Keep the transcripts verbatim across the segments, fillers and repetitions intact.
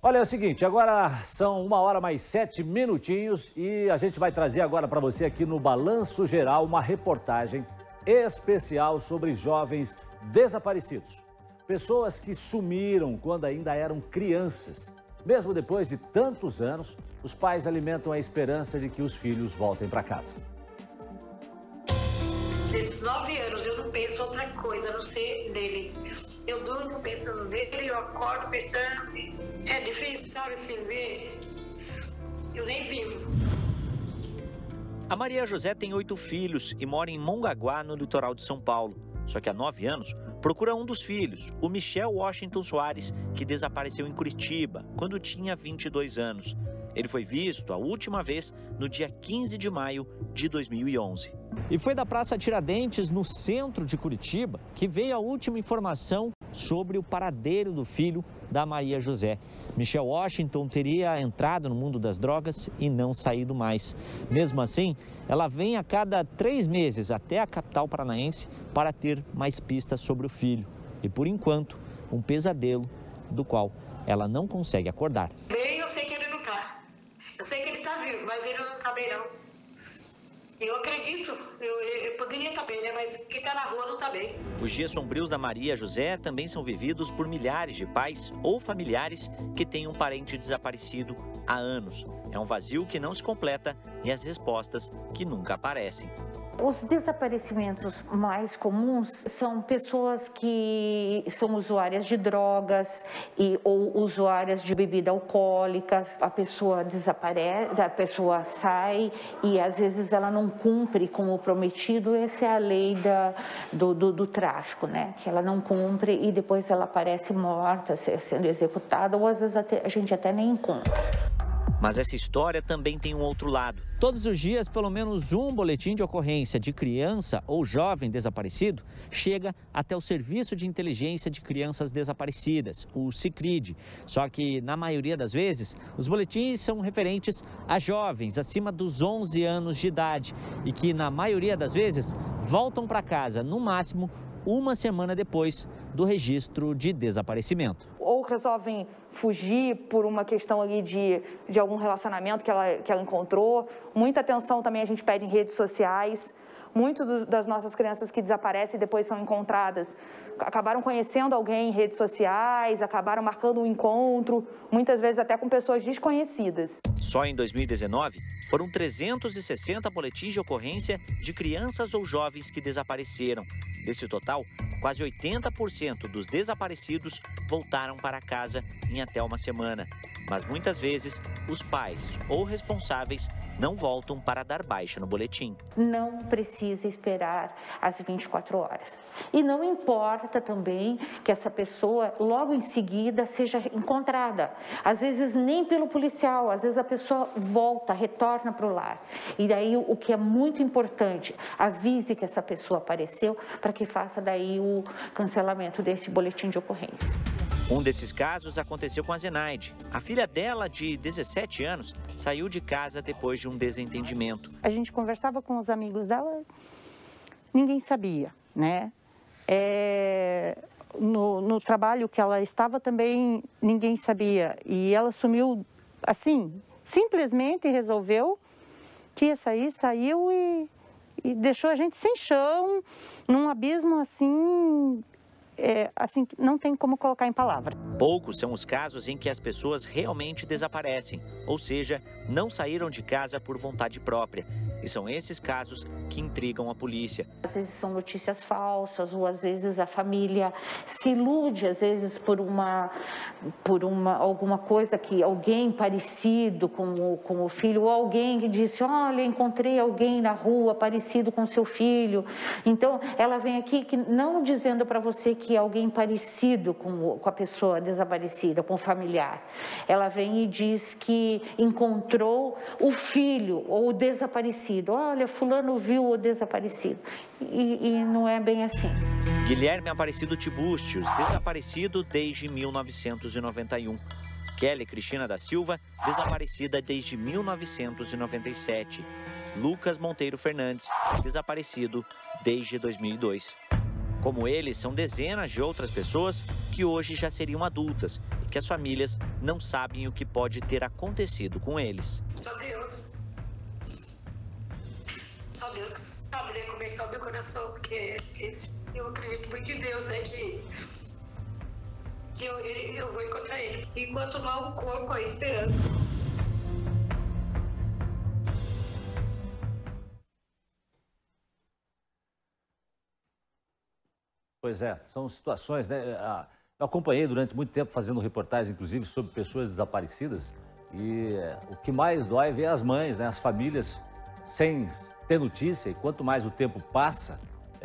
Olha, é o seguinte, agora são uma hora mais sete minutinhos e a gente vai trazer agora para você aqui no Balanço Geral uma reportagem especial sobre jovens desaparecidos. Pessoas que sumiram quando ainda eram crianças. Mesmo depois de tantos anos, os pais alimentam a esperança de que os filhos voltem para casa. Nesses nove anos eu não penso outra coisa a não ser nele. Eu durmo pensando nele, eu acordo pensando. É difícil, sabe, se ver. Eu nem vivo. A Maria José tem oito filhos e mora em Mongaguá, no litoral de São Paulo. Só que há nove anos procura um dos filhos, o Michel Washington Soares, que desapareceu em Curitiba quando tinha vinte e dois anos. Ele foi visto a última vez no dia quinze de maio de dois mil e onze. E foi da Praça Tiradentes, no centro de Curitiba, que veio a última informação sobre o paradeiro do filho da Maria José. Michel Washington teria entrado no mundo das drogas e não saído mais. Mesmo assim, ela vem a cada três meses até a capital paranaense para ter mais pistas sobre o filho. E, por enquanto, um pesadelo do qual ela não consegue acordar. Bem, eu sei que ele não está. Eu sei que ele está vivo, mas ele não está bem, não. Eu acredito, eu, eu poderia estar bem, né? Mas quem está na rua não está bem. Os dias sombrios da Maria José também são vividos por milhares de pais ou familiares que têm um parente desaparecido há anos. É um vazio que não se completa e as respostas que nunca aparecem. Os desaparecimentos mais comuns são pessoas que são usuárias de drogas e, ou usuárias de bebida alcoólica. A pessoa desaparece, a pessoa sai e às vezes ela não cumpre com o prometido. Essa é a lei da, do, do, do tráfico, né? Que ela não cumpre e depois ela aparece morta, sendo executada, ou às vezes até, a gente até nem encontra. Mas essa história também tem um outro lado. Todos os dias, pelo menos um boletim de ocorrência de criança ou jovem desaparecido chega até o Serviço de Inteligência de Crianças Desaparecidas, o SICRID. Só que, na maioria das vezes, os boletins são referentes a jovens acima dos onze anos de idade e que, na maioria das vezes, voltam para casa, no máximo, uma semana depois do registro de desaparecimento. Ou resolvem fugir por uma questão ali de, de algum relacionamento que ela, que ela encontrou. Muita atenção também a gente pede em redes sociais. Muitas das nossas crianças que desaparecem e depois são encontradas acabaram conhecendo alguém em redes sociais, acabaram marcando um encontro, muitas vezes até com pessoas desconhecidas. Só em dois mil e dezenove, foram trezentos e sessenta boletins de ocorrência de crianças ou jovens que desapareceram. Desse total, quase oitenta por cento dos desaparecidos voltaram para casa em até uma semana. Mas muitas vezes, os pais ou responsáveis não voltam para dar baixa no boletim. Não precisa esperar as vinte e quatro horas. E não importa também que essa pessoa logo em seguida seja encontrada. Às vezes nem pelo policial, às vezes a pessoa volta, retorna para o lar. E daí o que é muito importante, avise que essa pessoa apareceu para que faça daí o cancelamento desse boletim de ocorrência. Um desses casos aconteceu com a Zenaide. A filha dela, de dezessete anos, saiu de casa depois de um desentendimento. A gente conversava com os amigos dela, ninguém sabia, né? É, no, no trabalho que ela estava também, ninguém sabia. E ela sumiu assim, simplesmente resolveu que ia sair, saiu e, e deixou a gente sem chão, num abismo assim... É, assim, não tem como colocar em palavra. Poucos são os casos em que as pessoas realmente desaparecem, ou seja, não saíram de casa por vontade própria. E são esses casos que intrigam a polícia. Às vezes são notícias falsas, ou às vezes a família se ilude, às vezes por uma, por uma, alguma coisa que alguém parecido com o, com o filho, ou alguém que disse, olha, encontrei alguém na rua parecido com seu filho. Então, ela vem aqui que, não dizendo para você que é alguém parecido com, o, com a pessoa desaparecida, com o familiar. Ela vem e diz que encontrou o filho ou o desaparecido. Olha, fulano viu o desaparecido. E, e não é bem assim. Guilherme Aparecido Tibústios, desaparecido desde mil novecentos e noventa e um. Kelly Cristina da Silva, desaparecida desde mil novecentos e noventa e sete. Lucas Monteiro Fernandes, desaparecido desde dois mil e dois. Como eles, são dezenas de outras pessoas que hoje já seriam adultas e que as famílias não sabem o que pode ter acontecido com eles. Só Deus. Só Deus que sabe, né, como é que está o meu coração, porque eu acredito muito em Deus, né, que, que eu, eu vou encontrar ele. Enquanto não há o corpo, há esperança. Pois é, são situações, né? Eu acompanhei durante muito tempo fazendo reportagens, inclusive, sobre pessoas desaparecidas. E o que mais dói é ver as mães, né? As famílias sem ter notícia. E quanto mais o tempo passa,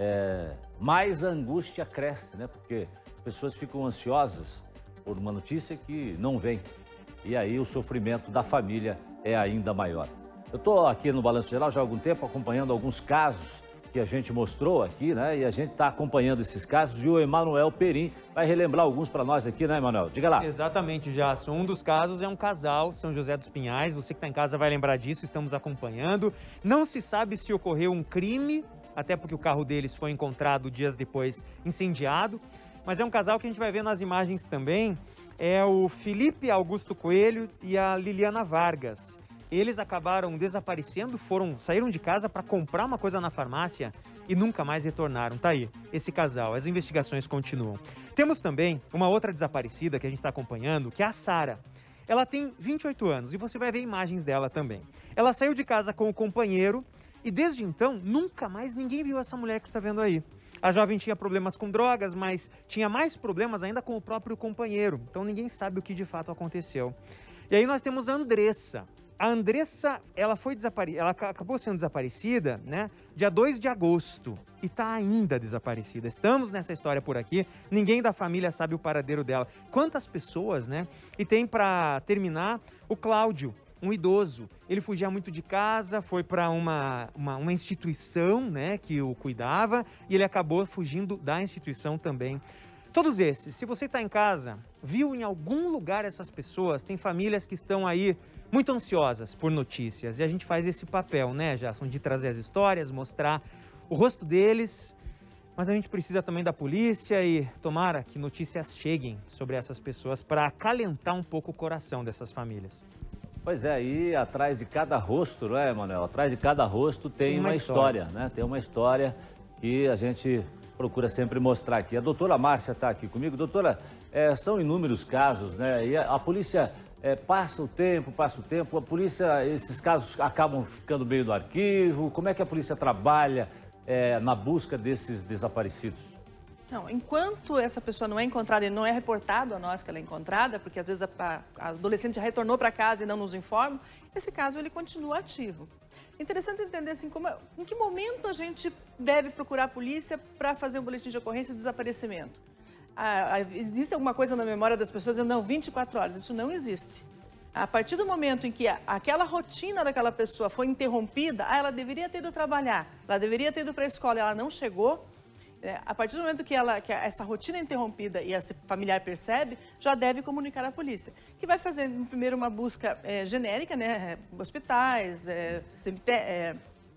é, mais a angústia cresce, né? Porque as pessoas ficam ansiosas por uma notícia que não vem. E aí o sofrimento da família é ainda maior. Eu estou aqui no Balanço Geral já há algum tempo acompanhando alguns casos que a gente mostrou aqui, né? E a gente está acompanhando esses casos e o Emanuel Perim vai relembrar alguns para nós aqui, né, Emanuel? Diga lá. Exatamente, Jason. Um dos casos é um casal, São José dos Pinhais. Você que está em casa vai lembrar disso, estamos acompanhando. Não se sabe se ocorreu um crime, até porque o carro deles foi encontrado dias depois incendiado. Mas é um casal que a gente vai ver nas imagens também. É o Felipe Augusto Coelho e a Liliana Vargas. Eles acabaram desaparecendo, foram, saíram de casa para comprar uma coisa na farmácia e nunca mais retornaram. Tá aí, esse casal, as investigações continuam. Temos também uma outra desaparecida que a gente está acompanhando, que é a Sara. Ela tem vinte e oito anos e você vai ver imagens dela também. Ela saiu de casa com o companheiro e desde então nunca mais ninguém viu essa mulher que está vendo aí. A jovem tinha problemas com drogas, mas tinha mais problemas ainda com o próprio companheiro. Então ninguém sabe o que de fato aconteceu. E aí nós temos a Andressa. A Andressa, ela foi desapare... ela acabou sendo desaparecida, né, dia dois de agosto, e está ainda desaparecida. Estamos nessa história por aqui, ninguém da família sabe o paradeiro dela. Quantas pessoas, né? E tem para terminar o Cláudio, um idoso. Ele fugia muito de casa, foi para uma, uma, uma instituição, né, que o cuidava, e ele acabou fugindo da instituição também. Todos esses, se você está em casa, viu em algum lugar essas pessoas, tem famílias que estão aí muito ansiosas por notícias. E a gente faz esse papel, né, Jason, de trazer as histórias, mostrar o rosto deles. Mas a gente precisa também da polícia e tomara que notícias cheguem sobre essas pessoas para acalentar um pouco o coração dessas famílias. Pois é, e atrás de cada rosto, não é, Manuel? Atrás de cada rosto tem, tem uma, uma história, história, né? Tem uma história que a gente procura sempre mostrar aqui. A doutora Márcia está aqui comigo. Doutora, é, são inúmeros casos, né? E a, a polícia é, passa o tempo, passa o tempo, a polícia, esses casos acabam ficando meio no arquivo. Como é que a polícia trabalha é, na busca desses desaparecidos? Não, enquanto essa pessoa não é encontrada e não é reportado a nós que ela é encontrada, porque às vezes a, a adolescente já retornou para casa e não nos informa, esse caso ele continua ativo. Interessante entender assim, como, em que momento a gente deve procurar a polícia para fazer um boletim de ocorrência de desaparecimento. Ah, ah, existe alguma coisa na memória das pessoas dizendo, não, vinte e quatro horas, isso não existe. A partir do momento em que a, aquela rotina daquela pessoa foi interrompida, ah, ela deveria ter ido trabalhar, ela deveria ter ido para a escola e ela não chegou, é, a partir do momento que, ela, que essa rotina é interrompida e esse familiar percebe, já deve comunicar à polícia, que vai fazer primeiro uma busca é, genérica, né, hospitais, é, cemitério,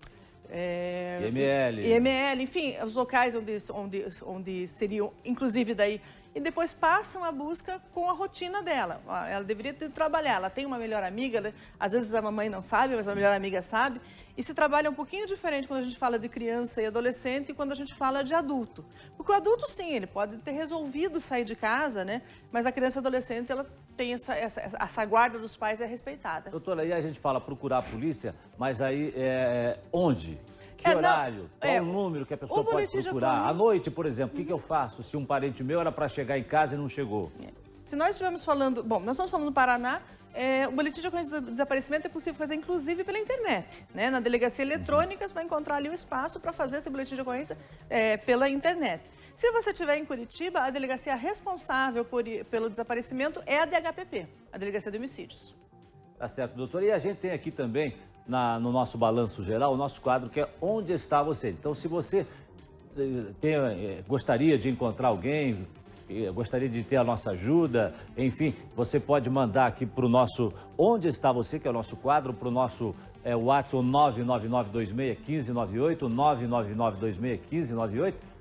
é, I M L. I M L, enfim, os locais onde, onde, onde seriam, inclusive daí, e depois passam a busca com a rotina dela. Ela deveria ter trabalhar, ela tem uma melhor amiga, né? Às vezes a mamãe não sabe, mas a melhor amiga sabe, e se trabalha um pouquinho diferente quando a gente fala de criança e adolescente e quando a gente fala de adulto. Porque o adulto, sim, ele pode ter resolvido sair de casa, né? Mas a criança e adolescente, ela tem essa, essa, essa guarda dos pais é respeitada. Doutora, aí a gente fala procurar a polícia, mas aí é, onde? Que É, horário? não, Qual é, o número que a pessoa o pode boletim de procurar? ocorrência- À noite, por exemplo, o que, que eu faço se um parente meu era para chegar em casa e não chegou? Se nós estivermos falando, bom, nós estamos falando do Paraná, é, o boletim de ocorrência de desaparecimento é possível fazer inclusive pela internet, né? Na delegacia eletrônica você vai encontrar ali o espaço para fazer esse boletim de ocorrência é, pela internet. Se você estiver em Curitiba, a delegacia responsável por, pelo desaparecimento é a D H P P, a Delegacia de Homicídios. Tá certo, doutora. E a gente tem aqui também, na, no nosso balanço geral, o nosso quadro que é Onde Está Você? Então, se você eh, tem, eh, gostaria de encontrar alguém, eh, gostaria de ter a nossa ajuda, enfim, você pode mandar aqui para o nosso Onde Está Você, que é o nosso quadro, para o nosso eh, WhatsApp nove nove nove dois seis um cinco nove oito, nove nove nove dois seis um cinco nove oito.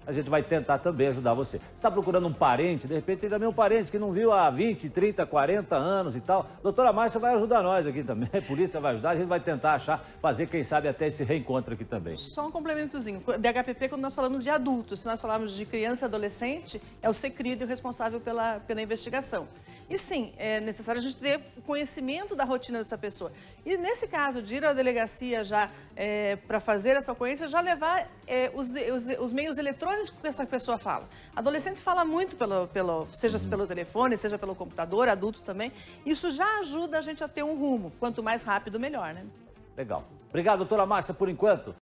a gente vai tentar também ajudar você. Você está procurando um parente, de repente tem também um parente que não viu há vinte, trinta, quarenta anos e tal. Doutora Márcia vai ajudar nós aqui também, a polícia vai ajudar, a gente vai tentar achar, fazer, quem sabe, até esse reencontro aqui também. Só um complementozinho. D H P P, quando nós falamos de adultos, se nós falarmos de criança e adolescente, é o Secrid o responsável pela, pela investigação. E sim, é necessário a gente ter conhecimento da rotina dessa pessoa. E nesse caso, de ir à delegacia já é, para fazer essa ocorrência, já levar é, os, os, os meios eletrônicos que essa pessoa fala. Adolescente fala muito, pelo, pelo, seja pelo telefone, seja pelo computador, adultos também. Isso já ajuda a gente a ter um rumo. Quanto mais rápido, melhor, né? Legal. Obrigado, doutora Márcia, por enquanto.